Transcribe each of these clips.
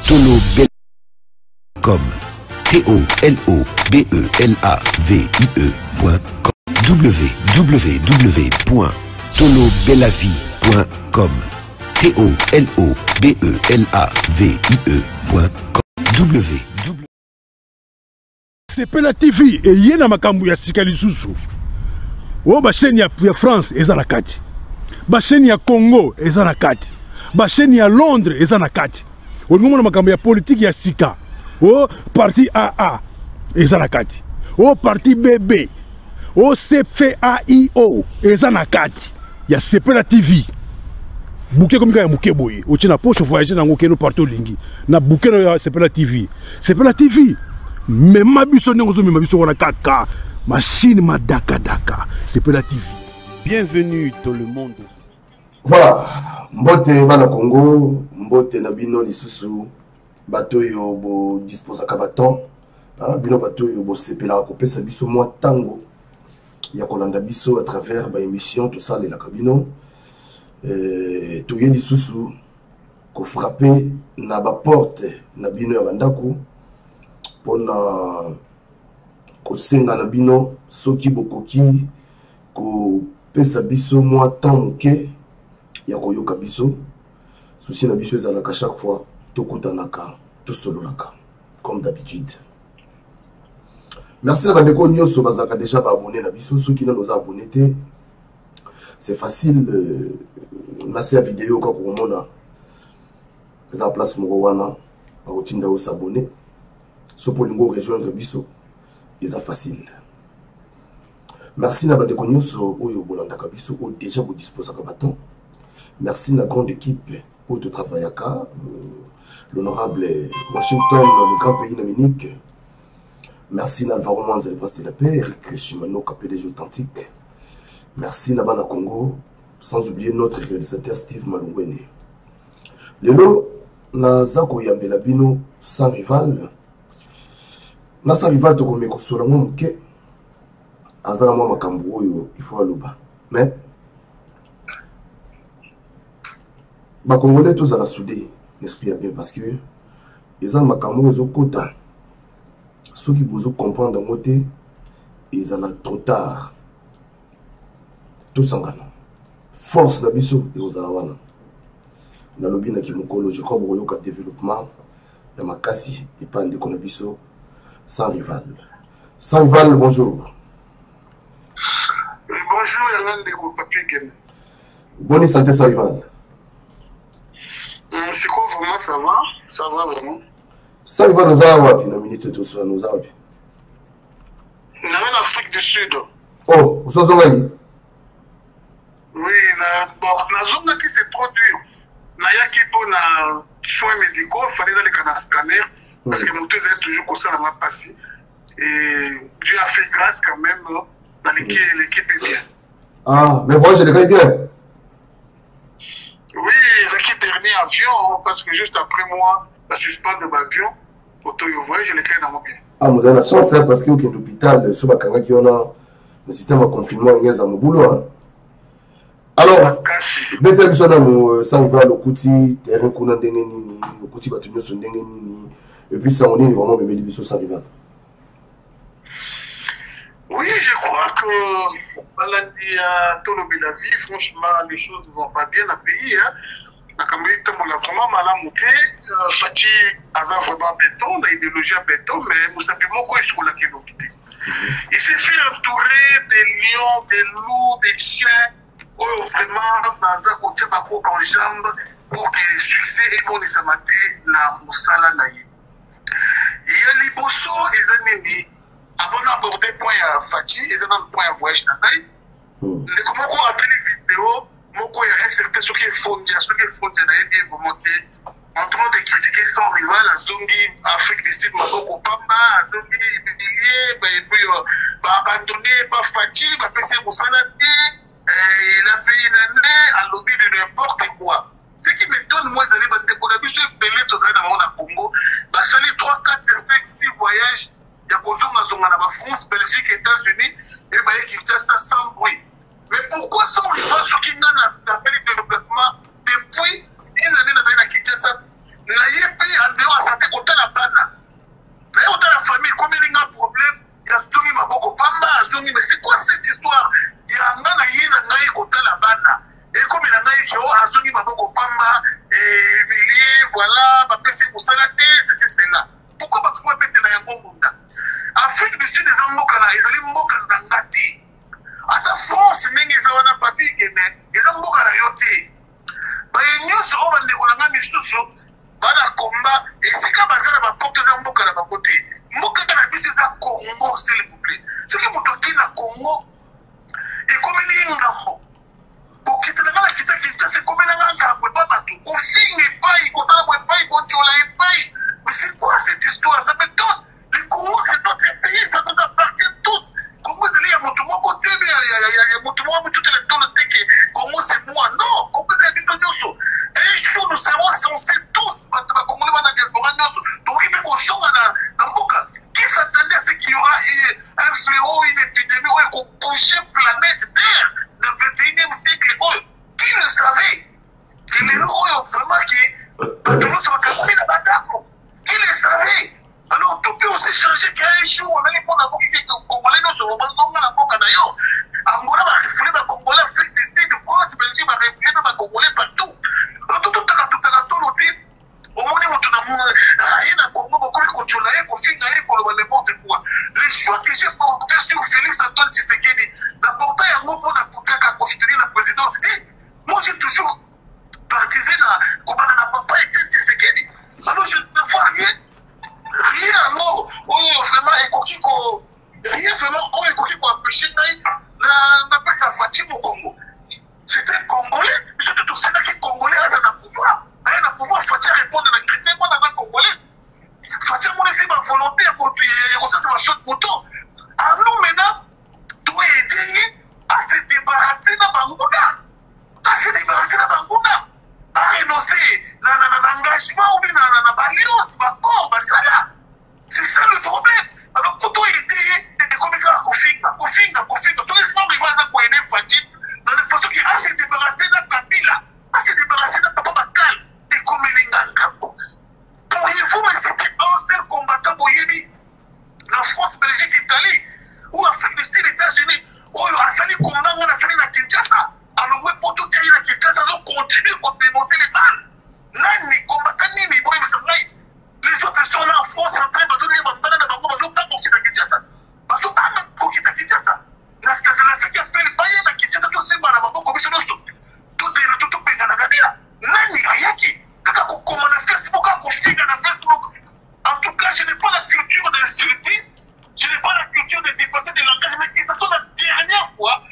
tolobelavie.com TOLOBELAVIE.com www.tolobelavie.com TOLOBELAVIE.com Sepela TV et yena makambu ya sika lisusu. O ba chaîne ya France eza na kati. Ba chaîne ya Congo eza na kati. Ba chaîne ya Londres eza na kati. O ngomona makambu ya politique ya sika. O parti AA eza na kati. O parti BB. O CFAIO eza na kati. Ya Sepela TV. Bouquet comme ya muke boye. O tina poche voyager na ngokeno partout lingi. Na bouquet ya Sepela TV. Sepela TV. Mais ma biso n'engozo mais ma biso wana 4K machine ma daka Sepela TV. Bienvenue dans le monde. Voilà, mbote bana Congo, mbote na bino lisusu bato yo bo dispose ka baton, bino bato yo bo sepela ko pesa biso mwa tango ya kolanda biso à travers ba émission tout ça les la kabino to ye lisusu ko frapper na ba porte na bino ya bandako pona kosenga na bino soki bokoki ko pesa biso mwa tanke ya koyoka biso souci na biso ezalaka chaque fois tokutanaka tosololaka comme d'habitude. Merci na bandeko nyonso bazaka déjà abonné na biso soki na nos abonné te c'est facile na sa vidéo ka komona eza place moko wana bakotinda o s'abonner. So pour lingo rejoindre biso, c'est facile. Merci na bande konyoso oyo bolandaka biso o déjà vous disposez à bâton. Merci la grande équipe au de travaillaka, l'honorable Washington, le grand pays d'Amérique. Merci na Alvaro Manza, le président de la paix, Eric Shimano, PDG authentique. Merci na bana Congo, sans oublier notre réalisateur Steve Malungwene. Lelo na zako yambela bino sans rival. Nasa rival to komeko sura mo muke azala mo makambu oyo il faut aloba mais ba congolais tous à la soudé n'espère bien parce que ils ont makambu ozo kota ceux qui bozo comprendre ngote ils en a trop tard tout sangana force na biso et aux alawana na lobi na kimokolo je crois boyo ka développement ya makasi et pas ndeko na biso. Sans rival. Sans rival, bonjour. Bonjour, Yann de Papier Game. Bonne santé, sans rival. C'est quoi vraiment, ça va? Ça va vraiment. Sans rival, nous avons appris, nous avons nous avons. Nous avons l'Afrique du Sud. Oh, vous avez dit? Oui, la zone qui c'est trop dur. Il y a qui pour les soins médicaux, il fallait aller dans le scanner. Parce que mon est toujours comme ça dans ma passé. Et Dieu a fait grâce quand même dans l'équipe est bien. Ah, mais voilà, j'ai le gars bien. Oui, j'ai quitté le dernier avion parce que juste après moi, la suspendre de l'avion, pour tout le voyage, je l'ai créé dans mon bien. Ah, vous avez la chance, hein, parce que l'hôpital, sur Bakanga, qui a le système de confinement, il y a un boulot. Alors, bête à l'usson, ça va le couti, terrain qu'on a dengenini, le couti batunyo son dengenini. Et puis ça, on est vraiment même les bisous sans rival. Oui, je crois que lundi à Tolobelavie, franchement, les choses ne vont pas bien dans le pays. La Cameroun a vraiment mal à monter. Fati a vraiment béton, on a idéologie à béton, mais nous savons quoi est-ce qu'on a quitté. Il s'est fait entourer des lions, des loups, des chiens, vraiment dans un côté bako en jambe pour que le succès et qu'on ait maté la moussala naïe. Il y a les bosso et les avant d'aborder le point à Fati, ils ont un point à voyage dans l'ail. Comment on appelle les vidéos, il y a un certain ce qui est fondé, ce qui est fondé, bien remonté, en train de critiquer son rival, à Zongi, Afrique du Sud, Maboko Pamba, à Zongi, Bédilier, et puis abandonné par Fati, PC Moussanati, il a fait une année à lobby de n'importe quoi. Ce qui m'étonne, moi, c'est que les gens qui ont été dans le Congo, ça les 3, 4, 5, 6 voyages, il y a en France, Belgique, États-Unis, et qui ont ça sans bruit. Mais pourquoi sans rival, ceux qui ont dans le déplacement depuis une année dans la Kinshasa, n'a pas en dehors à santé côté la bana. Mais autant la famille, comme il y a un problème, il y a Zongi Maboko Pamba, Zongi, mais c'est quoi cette histoire? Il y a un gars qui est côté la bana. Et comme il y a un gars qui est Zongi Maboko Pamba, et milliers, voilà, ma PC pour salaté, c'est là. Pourquoi pas pouvoir mettre dans un bon monde? Afrique du Sud, les Ambokana, ils allaient Mbokana Ngati. À ta France, ils ont un papier qui est, ils ont Mbokana Yoté. Bah, nous sommes en déroulant un missoussou. Bana combat et c'est comme ça la porte de Mboka na côté. Mboka na bisi za Congo s'il vous plaît. Ce qui vous toquez na Congo et comme il y a ngambo. Pour quitter la kita kita c'est comme la ngambo pas partout. Au fin et pas il ça pas il chola et pas. Mais c'est quoi cette histoire? Ça m'étonne. Le Congo c'est notre pays, ça nous appartient tous. Congo c'est il y a mon côté mais il y a mon tout le temps le teke. Congo c'est moi. Non, Congo c'est du tout. Un jour nous serons censés tous qui s'attendait à ce qu'il y aura un fléau, une épidémie qui va bouger la planète Terre le 21e siècle? Qui le savait? Que les gens vraiment qui nous sommes capables de battre. Qui le savait? Alors tout peut aussi changer qu'un jour on a les bons qui disent que les Congolais nous sommes dans la boca d'ailleurs. Angola va refléter les Congolais, Afrique du Sud, France, Belgique va refléter les Congolais partout. Au moins, les choix que j'ai portés sur Félix Antoine Tshisekedi, d'apporter un mot pour considérer la présidence. Moi, j'ai toujours partisé comment n'a pas été Tshisekedi. Alors, je ne vois rien. Rien alors, vraiment, rien vraiment, pour empêcher d'appelle sa fatigue au Congo. C'était un Congolais, mais surtout tout ça, qui est Congolais, ça n'a pouvoir. Il a pouvoir, faut répondre à la critique, moi, dans un Congolais. Faut-il mon laisser ma volonté à construire, ça va chaud de mouton. À nous, maintenant, doit aider à se débarrasser de Bangouna. À se débarrasser de Bangouna. À renoncer à l'engagement ou bien à la balance, à corps, à ça. C'est ça le problème. Alors, pour toi, aider, des comiques à Kofinga. Sur les femmes, ils vont avoir aider Fatih. Dans la façon qu'il a se débarrasser de Kabila, à se débarrasser de Papa Bakal, et comme il est en pourriez-vous m'accepter un seul combattant Boyebi, la France, Belgique, Italie, ou Afrique du Sud, États-Unis, ou Asali combat, on a sali na Kinshasa, alors oui, pour tout tirer na Kinshasa, on continue à dénoncer les balles. Nani, combattant Nini, bon, les autres sont là en France, en train de donner des bandes à Bango, ils n'ont pas pour quitter Kinshasa. Parce qu'ils n'ont pas pour quitter Kinshasa. C'est ce qui appelle Bayern à Kinshasa, tout c'est mal à Bango, comme ils sont tout est na Kabila. Nani, Ayaki, comment on a Facebook, en tout cas, je n'ai pas la culture d'insulter, je n'ai pas la culture de dépasser des langages, mais que ce soit la dernière fois,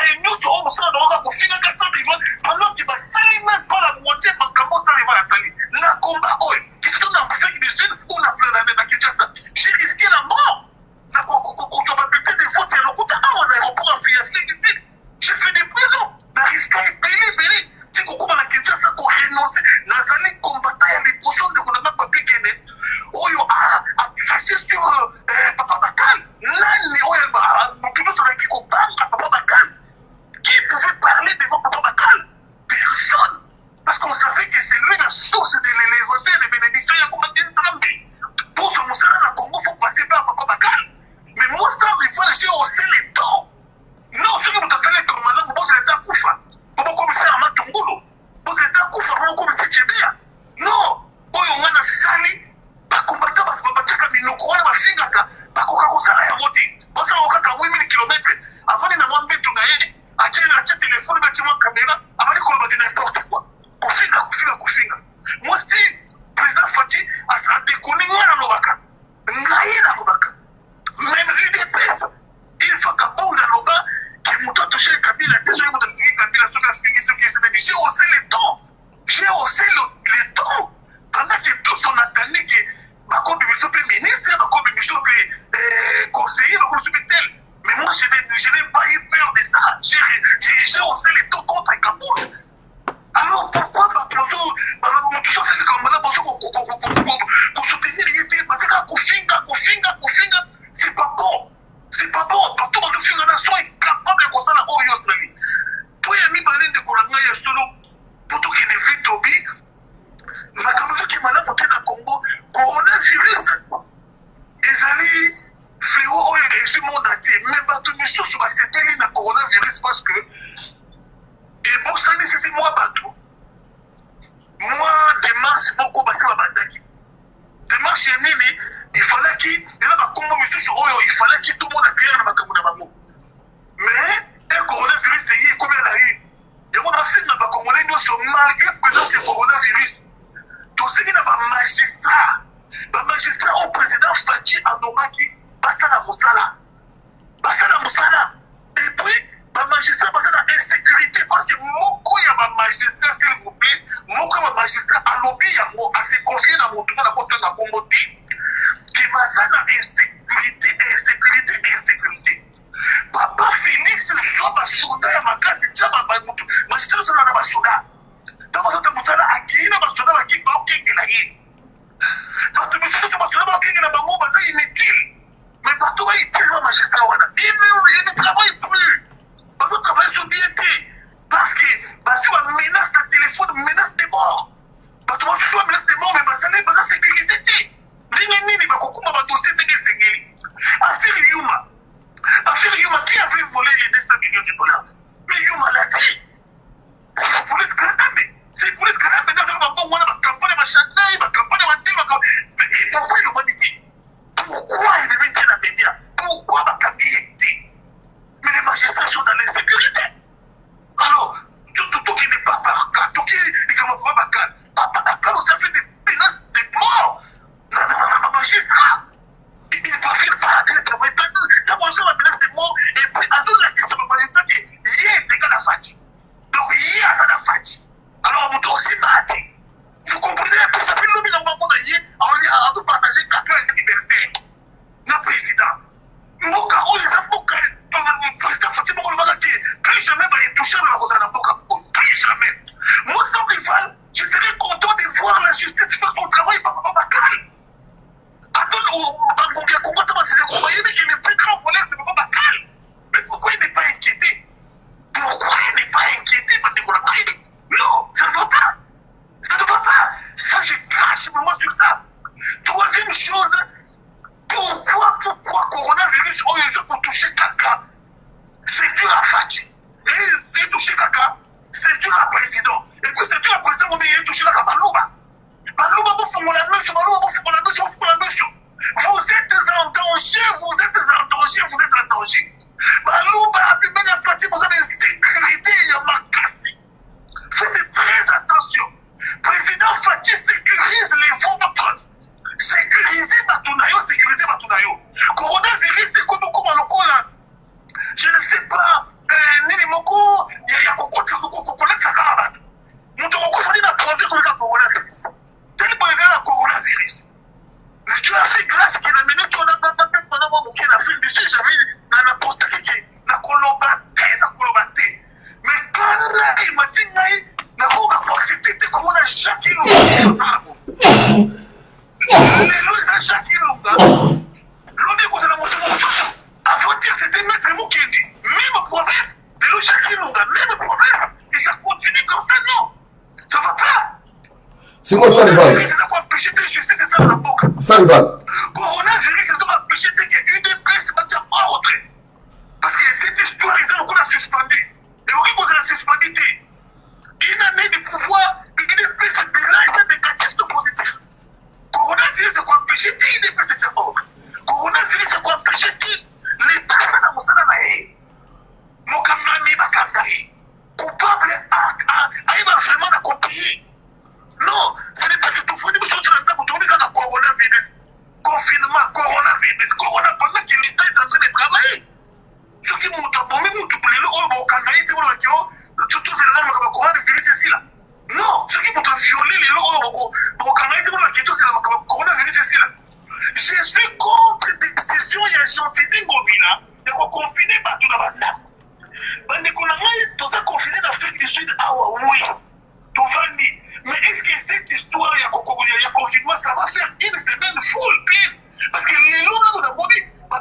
pendant qu'il va salir même pas la moitié, comment ça va la salir. La combat, qui se donne en Afrique du Sud, ou la Kinshasa. J'ai risqué la mort. La probabilité de vote, en aéroport en Afrique du Sud. J'ai fait des prisons. La risque est belé. Si vous avez la Kinshasa, qu'on renonce, Nazali combattant, il y a des poissons de mon papier Guinée. A fâché sur Papa Bakal. Nani, tout ça qui combat à Papa Bakal. Qui pouvait parler devant Papa Bakal? Personne. Parce qu'on savait que c'est lui la source de l'élévation des bénédictions. Il y a comme un Nzambi. Pour ce Moussala, le Congo, il faut passer par Papa Bakal. Mais moi, ça, il faut laisser hausser les temps. Non, ce que vous avez comme maintenant, vous êtes à Koufa. Vous commissaire à Matungulu. Vous êtes à Koufa, vous commissaire Tchébéa. Non. Vous avez sali. Bakumbata basibabachaka minoko wana bashingaka bakoka kusala ya moti basa okaka 8000 km avant na mwambe tungaye achela téléphone bâtiment caméra abali koloba de n'importe quoi kufinga moi si président Fatih a sa déconné ngana lobaka ngai na lobaka même UDPS il faut que bonga loba qui muto toucher Kabila déjà muto finir Kabila sur la finir ce qui s'est dit j'ai haussé les temps pendant que tous on attendait que Bakobi Monsieur ministre, Bakobi Monsieur conseiller, Bakobi tel. Mais moi, je n'ai pas eu peur de ça. J'ai haussé les taux contre Kaboul. Alors pourquoi pour soutenir l'idée? Parce que Kofinga, c'est pas bon. C'est pas bon. Partout dans le film, la nation est capable de faire ça. Toi, il y a mis Balin de Kolanga, solo pour tout qu'il est vite Tobi. Mais comme je dis, maintenant, pour le Congo, magistrat au président Fadji Anomaki, Basala Moussala. Et puis, magistrat Basala insécurité, parce que beaucoup y a magistrat, s'il vous plaît, beaucoup y a magistrat à lobby, à se confier dans mon tour, dans mon communauté, qui Basala insécurité. Papa Félix, soit ma soldat, ma casse, c'est déjà ma magistrat, c'est ma soldat. Donc, on a Moussala à qui, ma soldat, à qui, ma qui, la yi. Bato misusu basona bakenge na bango baza inutile. Mais bato ba itile magistrat wana. Il ne travaille plus. Bato travaille sur BNT. Parce que bato ba menace de téléphone, menace de mort. Bato ba fwa menace de mort mais basale baza sécurité. Nini bakokuma ba dossier de sécurité. Affaire Yuma qui avait volé les 200 millions de dollars. Mais Yuma l'a dit. C'est la police Kagame. C'est la police Kagame dans le moment où on a ma campagne, ma chandail, ma campagne, ma dîme, mais pourquoi il m'a dit? Pourquoi il me mettait dans les médias? Pourquoi ma campagne dit? Mais les magistrats sont dans l'insécurité. Alors, tout qui n'est pas par cas, tout qui n'est pas par cas, Papa on a fait des menaces de mort. Non, magistrat. Il ne doit faire pas de travail. T'as mangé la menace de mort et puis, à toute la question, le magistrat qui est égal à Fadji. Donc, il y a ça à Fadji. Alors, on aussi maté. Vous comprenez un peu, ça fait le moment qu'on a dit, on a tout partagé 4 ans d'anniversaire. Le président. Mboka, on les a Mboka, le président Fatima Olmagaki, plus jamais va y toucher à la Rosana Mboka. Plus jamais. Moi, sans rival, je serais content de voir la justice faire son travail par Papa Bakal. Attends, il n'est pas grand voleur, c'est Papa Bakal. Mais pourquoi il n'est pas inquiété? Non, ça ne va pas. Ça, je crache moi sur ça. Troisième chose, pourquoi coronavirus, ils ont touché Kaka? C'est dur à Fadji. Et touché Kaka, c'est dur à président. Et puis c'est dur à président, mais il est touché à Balouba. Balouba, vous faites la mesure. Vous êtes en danger. Balouba, puis même la Fadji, vous avez une sécurité, il y a Makassi. Faites très attention. Président Fadji sécurise les vôtres. Sécurisez Batunayo. Coronavirus, c'est comme un local. Je ne sais pas. Nini Moko, il y a Cocolet Sakara. Nous devons continuer à produire comme le coronavirus. Tel point le coronavirus. Tu as fait grâce qu'il a mené ton appel pendant mon Afrique du Sud. J'avais la postérité, la colobaté. Mais quand il m'a dit, na kuka kwa accepter comme on a chaque lunga. Les a chaque lunga. L'on est la moto. Avant dire c'était maître Mukendi. Même province, les chaque lunga, même province, et ça continue comme ça, non. Ça va pas. C'est quoi ça, rival? C'est quoi empêcher de justice, c'est ça la boca. Ça, rival. Coronavirus, c'est quoi empêcher de qu'il y ait une presse qui va ordre. Parce que cette histoire, ils ont suspendu. Et au niveau de la suspendité, une année de pouvoir, une presse bilan, et c'est des catastrophes positives. Coronavirus, c'est quoi empêcher une presse de ordre. Coronavirus, c'est quoi empêcher l'État, ça n'a pas de naïe. Mokamami, Bakangaï. Coupable à vraiment d'accomplir. Non, ce n'est pas ce tout fou, mais c'est un coronavirus. Confinement, coronavirus, pendant que l'État est en train de travailler. Ce qui m'a dit, même tout le monde au Canada, tout le coronavirus ici là. Non, ce qui m'a violé les lois au Canada, tout le coronavirus ici là. Je suis contre des décisions, il y a un chantier d'Ingobina, de confiner partout dans la bande. Bande qu'on a tous confiné d'Afrique du Sud, ah oui, Tovani. Mais est-ce que cette histoire, il y a confinement, ça va faire une semaine full pleine? Parce que les lois, on a dit,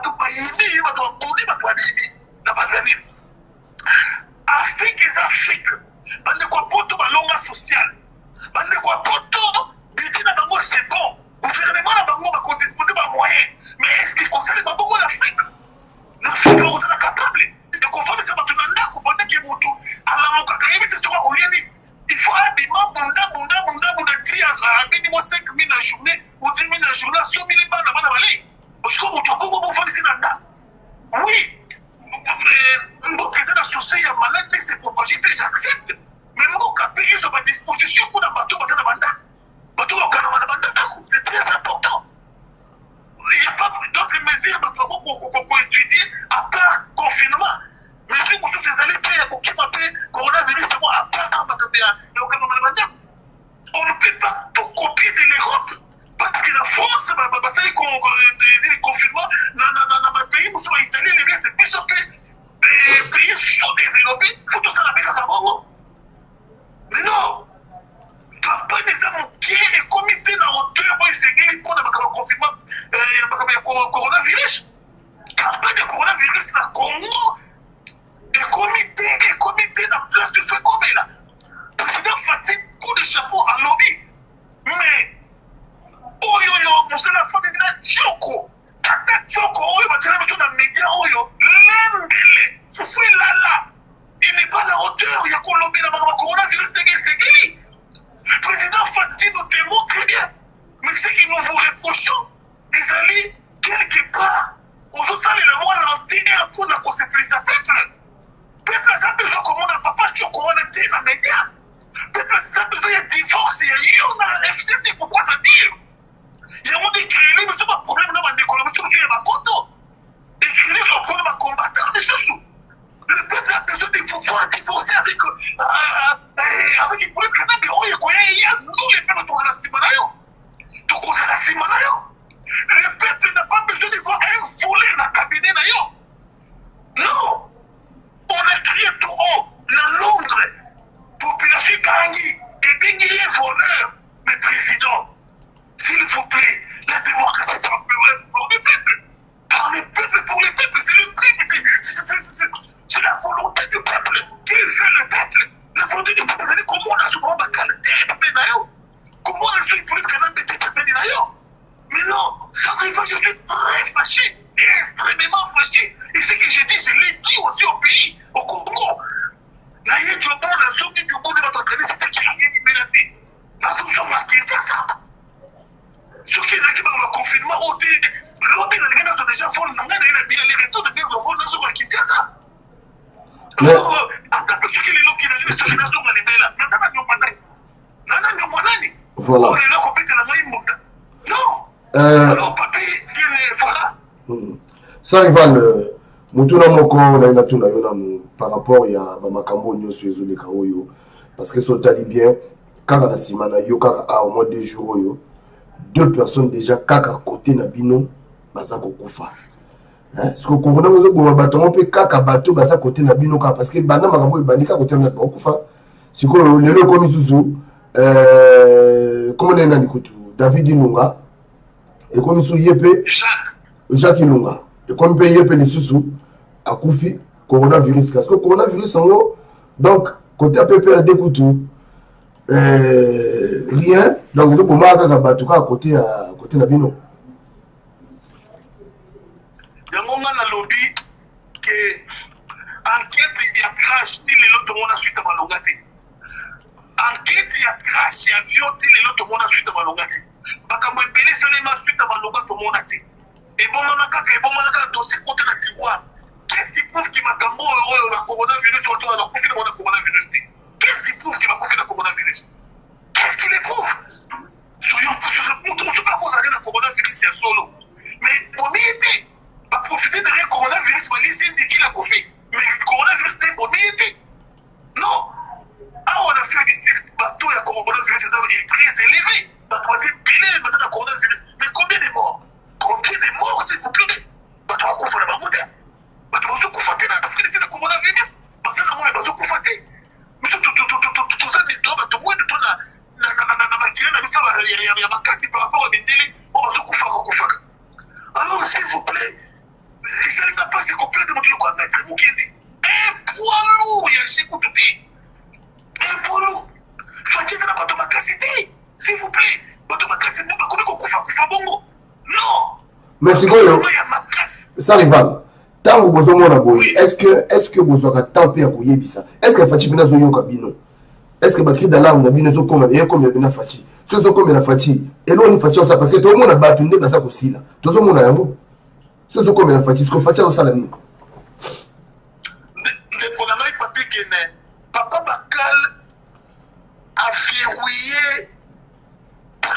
Afrique est Afrique. Bande quoi poto balonga social. Bande quoi poto budget na bango c'est bon. Gouvernement na bango va disposer de moyens. Mais est-ce qu'il concerne pas beaucoup l'Afrique? L'Afrique on est capable de conformer ça dans un accord pendant que mutu ala mukakayemi te sera olieni. Il faut habillement bunda dire à minimum 5 000 la journée ou 10 000 la journée, 100 000 bana bana balé. Parce que mutu ko bon faire ici là. Oui. Mon président associé à malade, mais c'est propagé, j'accepte. Mais mon capé, ils ont ma disposition pour la bateau, parce que C'est très important. Il n'y a pas d'autres mesures pour étudier à part confinement. Mais si vous êtes allés pour qui m'appelle coronavirus, c'est moi à part on ne peut pas tout copier de l'Europe. Parce que la France, c'est le confinement dans ma pays, nous sommes italiens, les biens, c'est plus des pays sous-développés. Il faut tout ça la mettre à Congo. Mais non! Papa les a manqué et comité dans hauteur pour essayer pour le confinement coronavirus. Campagne de coronavirus dans Congo. Et comité dans place de fait comme là. Président Fatih, coup de chapeau à lobby. Mais, oh yo yo, nous sommes la famille de Tchoko. Tata Tchoko, oh yo, tu as mis sur les médias, oh yo, l'embélé, souffle là. Il n'est pas à la hauteur, il y a qu'on lobby dans le coronavirus, c'est le président Fatih nous démontre très bien. Mais ce que nous vous reprochons, les alliés, quelque part, aux autres salles, le mois l'antenne, pour la conséquence à peuple. Peuple, ça a besoin comme on n'a pas de chocolat, on a été dans les médias. Peuple, ça a besoin de divorce, il y a eu dans la FCC, pourquoi ça dire? Il y a des créés, mais c'est pas un problème, non, mais l'économie, c'est un conto. Les créés, c'est un problème à combattre, mais c'est tout. Le peuple a besoin de pouvoir divorcer avec une politique canadienne. Nous, les peuples, nous, le peuple n'a pas besoin de voir un volet dans le cabinet. Non. On a crié tout haut dans Londres. Population Kangi et Benguier voleur. Mais président, s'il vous plaît, la démocratie, c'est pour le peuple. Par le peuple, pour le peuple, c'est le peuple. C'est la volonté du peuple. Qui fait le peuple? La volonté du peuple, c'est comment on a souvent la qualité de peuple. Comment on a souvent le peuple. Mais non, ça arrive, je suis très fâché, extrêmement fâché. Et ce que j'ai dit, je l'ai dit aussi au pays, au Congo. La zone du Congo de notre candidat, c'était qui a dit, la zone marquée, c'est ça. Ce qui est écrit dans le confinement, l'objet de l'Église a déjà volé, les retours de l'Église ont volé, ils ont quitté ça. Alors, attends, ce qui est l'eau qui est dans la zone de l'Église, mais ça va nous manner. Voilà. Alors, papi, voilà. Ça rival, Mutuna Moko, par rapport à Makambo Nyosu Ezole Kaoyo, parce que ce talibien, quand on a Simana Yo, au moins 2 jours, 2 personnes déjà, kaka côté Nabino, Bazako Koufa. Parce que Corona, vous avez bâton, on peut kaka bateau, Bazako côté Nabino, parce que Bana Makambo et Banika côté Nabino Koufa. C'est quoi le lot comme Isuzu, comment on est dans le David Inunga. Et comme il y Jacques Ilunga. Et comme il y a les sous à Koufi, coronavirus. Parce que coronavirus, en gros, donc, côté APP, d'écoutou, rien. Donc, vous pouvez à côté Nabino. Il y a un moment dans le lobby que enquête, il y a crash, il y a l'autre monde suite à Malongati. Enquête, il y a crash, il y a avion, il y a l'autre monde suite à Malongati. Bakambo ebele seulement suite à Malonga tout le monde a dit. Et bon, on a un dossier contre la tiroir. Qu'est-ce qui prouve qu'il m'a cambo le coronavirus sur le coronavirus? Qu'est-ce qui prouve qu'il m'a confié le coronavirus? Qu'est-ce qui le prouve? Soyons pas cause de la coronavirus, c'est solo. Mais pour m'y aider, va profiter de le coronavirus, va laisser indiquer la confiance. Mais le coronavirus, c'est pour m'y aider. Non. Ah, on a fait des bateaux, il y a coronavirus, est très élevé. La troisième pilier, maintenant, le coronavirus. Mais combien de morts? Combien de morts, s'il vous plaît? Tu vas confondre la montagne. Tu vas se confronter dans l'Afrique, c'est le coronavirus. Parce que là, on va se confronter. Mais tout ça, tout le monde, il y a ma casse par rapport à Mendele, on va se confronter. Alors, s'il vous plaît, ça n'a pas se compléter de mon quoi mettre Mukende. Un poids lourd, il y a un chèque tout dit. Un poids lourd. Faut-il que ça n'a pas de ma cassité? S'il vous plaît, non. Mais c'est quoi ça rival. Tant que vous avez boy, est-ce que vous avez tempé à Koyebisa? Est-ce que Fati Bina Zoyo Kabino? Est-ce que Bakri Dalam Nabino Zo comme et comme Bina Fati? Ce sont comme la Fati. Et l'on y Fati ça parce que tout le monde a battu dans sa aussi là. Tout le monde a un mot. Ce sont comme la Fati, ce qu'on Fati dans sa l'année. Papa Bakal a verrouillé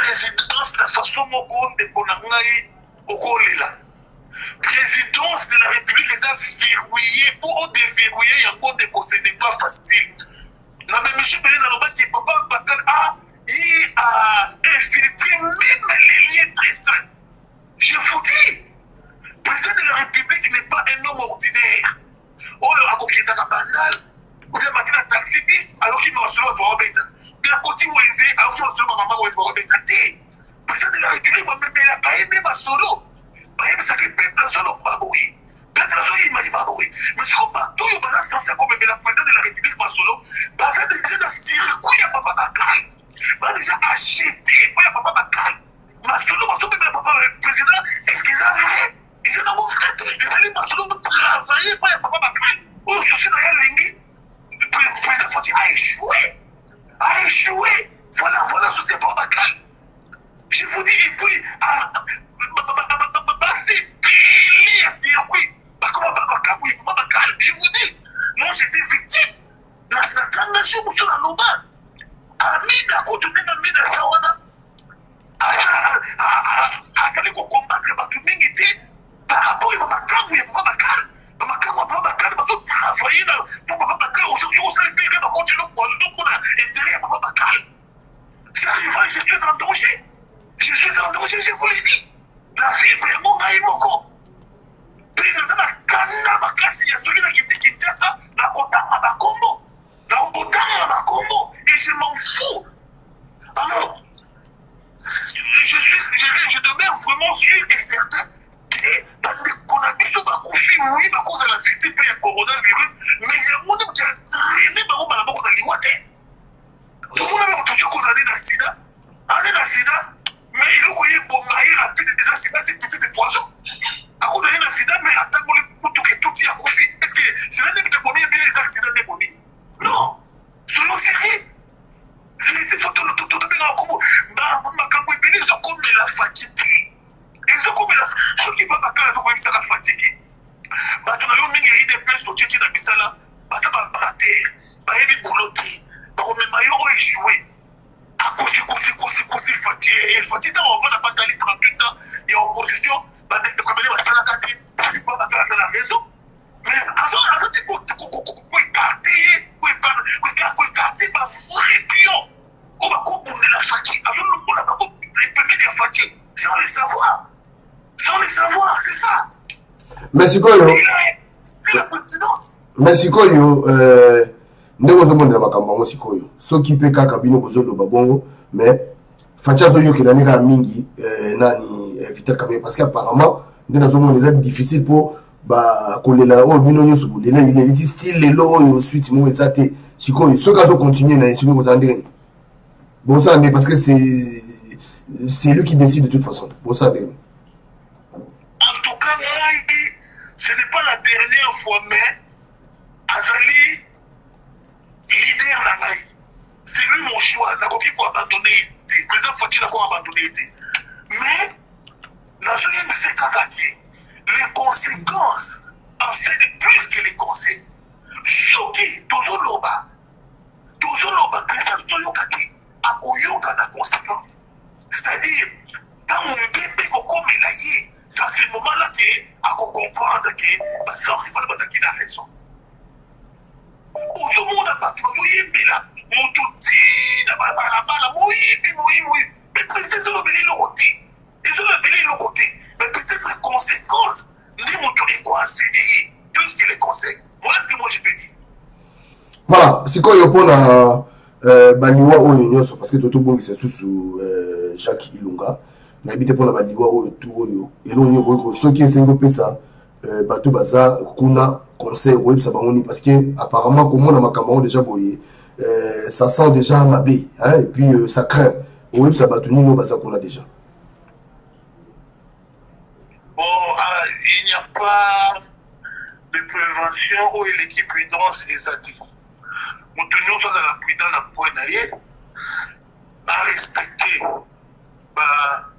ndeko na ngai okolela. Présidence de la République est verrouillée pour déverrouiller yango ndeko, ce n'est pas facile. Na même monsieur Belé na loba ki papa Batal a infiltré même les liens très sains. Je vous dis, le président de la République n'est pas un homme ordinaire. Oh, à côté de la bandale, ou bien matin à taxi bis, alors qu'il m'a seulement pour embêter. Bien à côté où il est, alors qu'il m'a seulement maman où il va embêter. Le président de la République m'a même pas aimé ma solo. Pas aimé ça que peuple solo baboui. Peuple solo il m'a dit baboui. Mais ce qu'on va tout, il va censé comme le président de la République ma solo. Parce que déjà dans ce circuit, il y a papa Bakal. Il a déjà acheté, il y a papa Bakal. Ma solo, mais papa le président, est-ce qu'ils ont vrai? Ils ont mon frère, ils allaient ma solo travailler, il y a papa Bakal. Au souci de la ligne, le président Foti a échoué. A échoué. Voilà ce c'est papa Bakal. Je vous dis, et puis, c'est pile à circuit. Comment papa Bakal, oui, papa Bakal. Je vous dis, moi j'étais victime. Dans la transaction, je suis dans l'Oba. Amina, quand tu mets Amina, ça on a. Afin qu'on combatte les mingi par rapport à Bakal, oui, papa Bakal. Papa Bakal, il faut travailler pour papa Bakal. Aujourd'hui, on s'est libéré, on continue pour nous, on a intérêt à papa Bakal. Ça arrive, je suis en danger. Je suis en danger, je vous l'ai dit. La vie vraiment n'a pas encore. Puis nous avons un canard, ma classe, il y a celui-là qui dit qu'il tient ça, la Otama, la Combo. La Otama, la Combo. Et je m'en fous. Alors, je demeure vraiment sûr et certain que dans a mis sur ma confie, oui, à cause de la victime, il y a le coronavirus, mais il y a un monde qui a traîné dans le monde de l'Iwate. Tout le monde a toujours causé un sida. Un sida, mais il a eu un bombardier rapide des accidents et des poisons. À cause d'un accident, mais attends, tout y a confié. Est-ce que c'est l'un des premiers bien les accidents des premiers? Non, soyons sérieux. Les photos de tout le monde en commun. Ils ont comme la fatigue. Ils ont comme la fatigue. Ce qui va pas quand la fatigue. Bah, tu as eu une des places au Tchétchène à Bissala. Bah, ça va pas terre. Bah, il y a des boulotis. Bah, on met maillot échoué. À cause fatigué. Fatigué, on va pas d'aller 38 ans. Il y a opposition. Bah, dès que tu connais ma salle à gâter, ça ne va pas dans la maison. Mais avant, tu peux écarter, ma vraie pion. On va comprendre la fatigue. On n'a pas réprimer la fatigue sans les savoir. Sans les savoir, c'est ça. Mais c'est quoi, yo? C'est la présidence. Mais c'est quoi, yo? Ndeko zo monde na makambo sikoyo. Soki pe kaka bino bozolo babongo, mais fachazo yo kelani ka mingi nani Vital Kamerhe parce qu'apparemment ndena zo monde c'est difficile pour ba kolela o bino nyoso bolela il dit style lelo yo suite mo ezate sikoyo soka zo continuer na sikoyo kozandeni. Bon ça parce que c'est lui qui décide de toute façon. Bon ça en tout cas ce n'est pas la dernière fois mais Azali leader na ngai. C'est lui mon choix. N'a pas pour abandonner. Le président Fati n'a pas abandonné. Mais, les conséquences enseignent plus que les conseils. Choqué, toujours l'oba. Toujours l'oba, président Yokaki, a koyoka la conséquence. C'est-à-dire, quand mon bébé comme il a dit, c'est à ce moment-là qu'il a comprendre que, ça, il faut le qu'il a raison. Aujourd'hui, on a yembela moto tina balabala moyibi mais président lobeli lokoti ils ont lobeli lokoti mais peut-être conséquence ndi moto eko enseigner plus que les conseils. Voilà ce que moi je peux dire. Voilà c'est quoi yo pona baliwa oyo nyoso parce que toto bongi c'est sous Jacques Ilunga na habité pona baliwa oyo tout oyo elonyo boyko soki esengo pesa bato baza kuna conseil web ça bangoni parce que apparemment comme on a makambo déjà boyé ça sent déjà mabé hein et puis ça craint web ça bato nino baza kuna déjà. Bon il n'y a pas de prévention où l'équipe prudence les a dit. Nous tenons face à la prudence à point naïe à respecter bah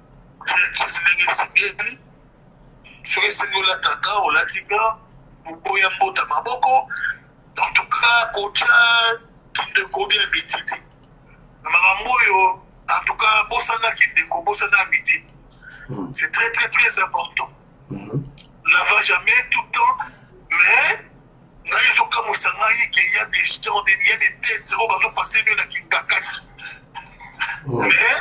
soki sengi olataka olatika boboya mbota maboko en tout cas kotya kindeko bia miti te na makambo oyo en tout cas bosana kindeko bosana miti C'est très, très, très important. N'ava jamais tout le temps, mais il y a des gens, il y a des têtes, qui vont passer dans la Kinkakati. Mais,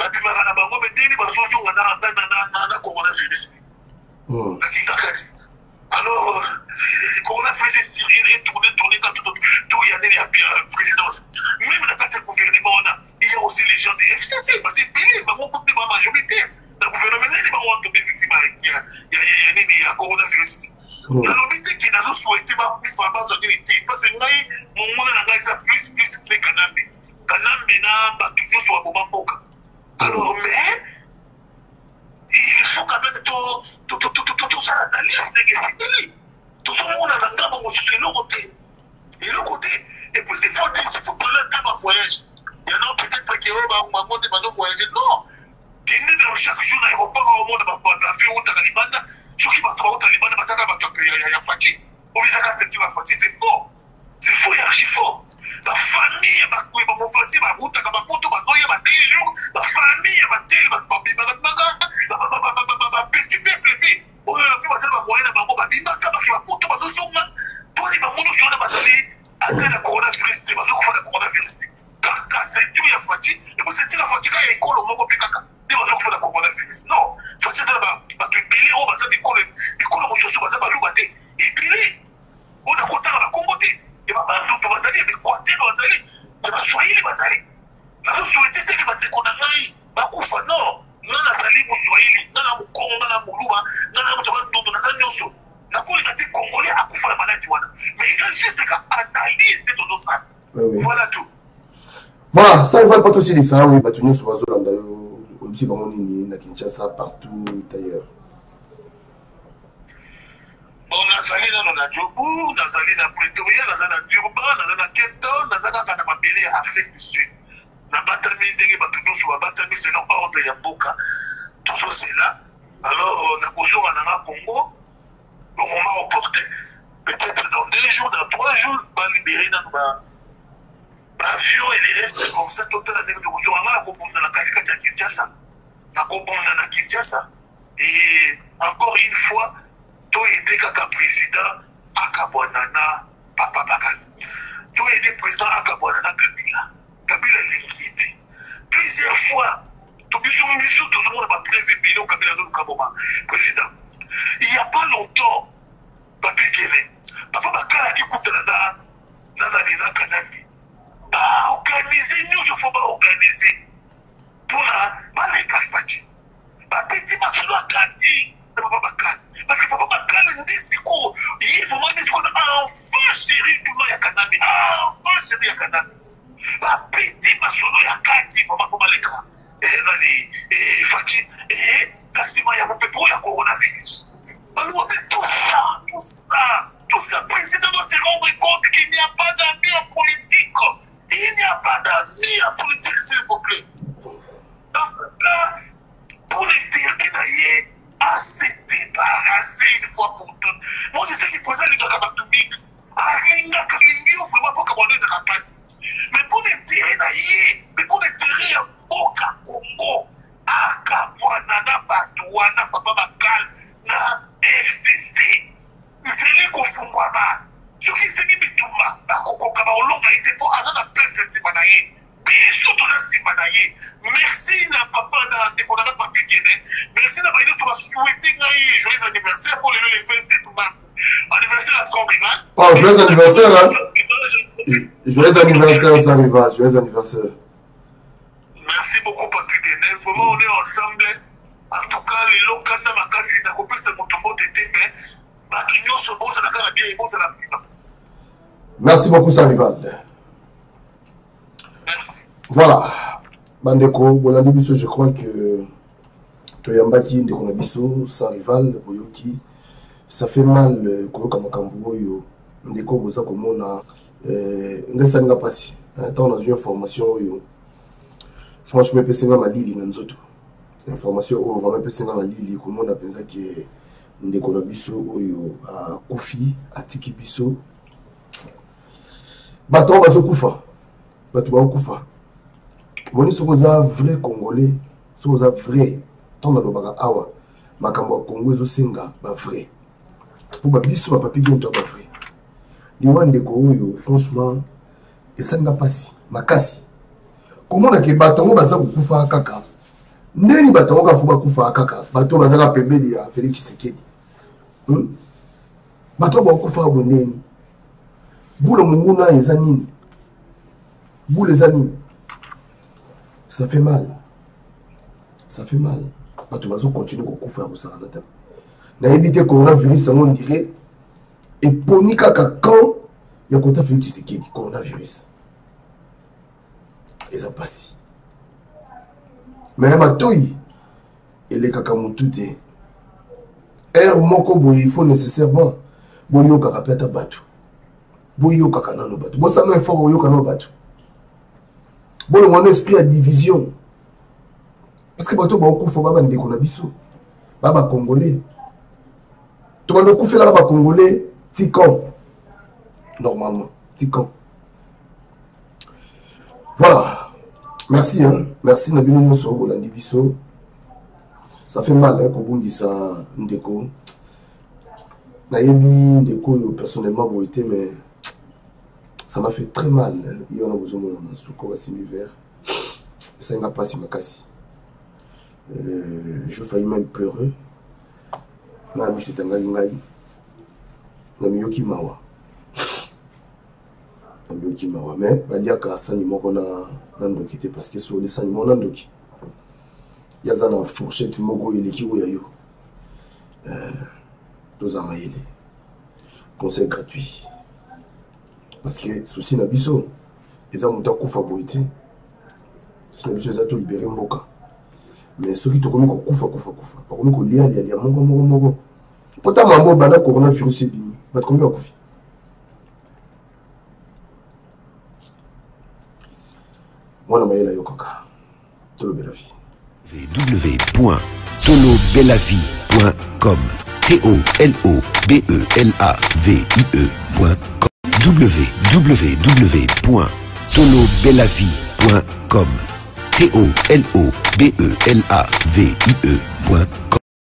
alors, le coronavirus est tourné quand tout y a des présidence. Même dans le gouvernement, il y a aussi les gens des FCC, parce que c'est payé, mais on peut pas majoritaire. Dans le gouvernement, il y a des victimes, il y a coronavirus. Dans l'obité qui n'a pas souhaité plus faire base de l'unité, parce que mon monde n'a pas plus les Kanambe. Kanambe n'a pas toujours sur la Boka. Alors, mais, il faut quand même tout ça, l'analyse négative. Tout ce monde a un temps sur le côté. Et le côté, et puis il faut parler un temps à voyage. Il y en a peut-être qui vont voyager. Non. Il y a chaque jour, il n'y a pas au monde de vie au Taliban. Ceux qui vont au Taliban, il y a fatigué. C'est faux. C'est faux, il y a archi faux. La famille, ma famille, ma route, ma moto, ma doya, ma déjou, ma famille, ma télé, ma papi, ma petit peuple, puis, on va faire ma moyenne, ma moto, ma moto, ma zone, pour les mamans, sur la basali, atteindre la coronavirus, ma zone, la coronavirus. Car c'est tout, il y a fatigue, et vous êtes la fatigue, il y a école au Mogo Pikaka, et ma zone, la coronavirus. Non, fatigue, ma billet, on va faire des cols, au chaussure, on va faire l'oubaté, et billet, on a compté à la comboté. Et ma bande de Bazali, et Kwate Bazali, et ma Swahili Bazali. La société qui m'a déconnaï, ma koufa, non, non, la Sali Swahili, non, la Congo, non, la Mouloua, non, la Moutoua, la Nyoso. La qualité congolais a koufa la maladie. Mais il s'agit juste d'analyse de tout ça. Voilà tout. Voilà, ça, il va pas tout aussi dire ça, oui, Batunio Soubazolanda, aussi par mon ligne, na Kinshasa, partout ailleurs. On a sali dans la Djoubou, na sali na Pretoria, na sali na Durban, na sali na Cape Town, na sali na Mabélé, Afrique du Sud. Na Batami, ndenge Batunio Souba, Batami, c'est l'ordre de Yaboka. Tout ça, c'est là. Alors, on a besoin en Congo, au moment opportun. Peut-être dans 2 jours, dans 3 jours, on va libérer dans l'avion et les restes comme ça, tout à l'heure, on va la comprendre dans la Katikati à Kinshasa. La comprendre dans la Kinshasa. Et encore une fois, tout aidé kaka président Akabwanana Papa Bakal. Tout aidé président Akabwanana Kabila. Kabila l'inquiété. Plusieurs fois, tout le monde a prévu au Kabila Zone Kaboma, président. Il n'y a pas longtemps, Papi Guéné, Papa Bakal a dit Koutanada, Nananina Kanami. Organiser, nous, il faut pas organiser. Pour la, pas les Kafati. Papi dit, ma fille doit gagner. Papa Bakal. Parce que Papa Bakal dit c'est quoi? Il faut demander ce qu'on a enfin chéri du mal à Kanami. Enfin chéri à Kanami. Papi dit ma sono ya Kati, il faut pas comment l'écran. Et Fati, et la ciment ya mon pour la coronavirus. Alors, tout ça, le président doit se rendre compte qu'il n'y a pas d'amis en politique. Il n'y a pas d'amis en politique, s'il vous plaît. Donc là, pour les terminer, à se débarrasser une fois pour toutes. Moi, je sais qu'il présente les gars comme tout big. Aringa, Kalingi, on vraiment pas comment les place. Mais pour les terrains, mais pour les terrains, Oka Congo, Akabwanana, Batouana, Papa Bakal, na FCC. C'est lui qu'on fout moi. Ce qui s'est dit, Bitouma, Bakoko Kabaolong a été pour Azan à peuple, c'est Manaye. Merci na papa na déconana papi Guéné. Merci na baïno sur la souhaiter joyeux anniversaire pour le 27 mars. Anniversaire à son rival. Oh, joyeux anniversaire là. Joyeux anniversaire ça rival, joyeux anniversaire. Merci beaucoup papi Guéné. Vraiment on est ensemble. En tout cas les locaux na makasi na kopé c'est mon tombeau d'été mais bakinyo so bon ça na kana bien et bon ça na bien. Merci beaucoup ça rival. Merci. Voilà, Bandeko, Bolandi Bisso, je crois que Toyambaki, Ndeko Nabiso, sans rival, Boyoki, ça fait mal, Koyoka Makambu, Ndeko Boza Komona, Ngasanga Passi. Tant on a eu une information, franchement, Pessenga Malili, Nanzoto. Information, vraiment Pessenga Malili, comme on a pensé que Ndeko Nabiso, à Koufi, à Tiki Bisso. Baton Bazo Koufa. Bato Koufa. Moni sokoza vrai Congolais, sokoza vrai on a le awa makambo Congo ezosenga ba vrai pour ba biso ba papi gento ba vrai liwande ko oyo franchement ça n'a pas si makasi comment na ke batongo baza kufa kaka ndeni batongo ka fuba kufa kaka bato baza pembeli ya Félix Tshisekedi bato ba kufa boneni boule munguna eza nini boule eza nini ça fait mal bato bazo continuer ko kufa ko sala na na éviter coronavirus on dirait et poni kaka quand ya kota Félix Tshisekedi coronavirus et ça passe mais matoi il est kaka mutute moko boy il faut nécessairement boyo kaka peta batu boyo kaka nano batu bo ça même fort boyo kaka batu bon on esprit à division parce que bato ba okufa baba ndeko na biso baba congolais to ba okufa la ba congolais tikon normalement tikon. Voilà. Merci, hein. Merci, Nabino Mosso, Bolandi Bisso. Ça fait mal, hein, Kobundi, ça, Ndeko. Nayebi, Ndeko, personnellement, bon, été, mais ça m'a fait très mal. Il y en a besoin de souko, l'hiver. Ça n'a pas si ma casse. Je faillis même pleurer. Je suis Tangangai. Namiyoki Mawa. Mais il y a un sanimo qu'on a nandokité parce que sur les sanimos nandoki il y a une fourchette mogo il est qui yo deux amaïle conseil gratuit parce que souci na biso ils ont monté kufa boité souci na biso ils ont tout libéré mboka mais ceux qui te commis kufa pas commis ko lia mogo pourtant mambo banda coronavirus bini ba combien kufi. www.tolobelavie.com www.tolobelavie.com www.tolobelavie.com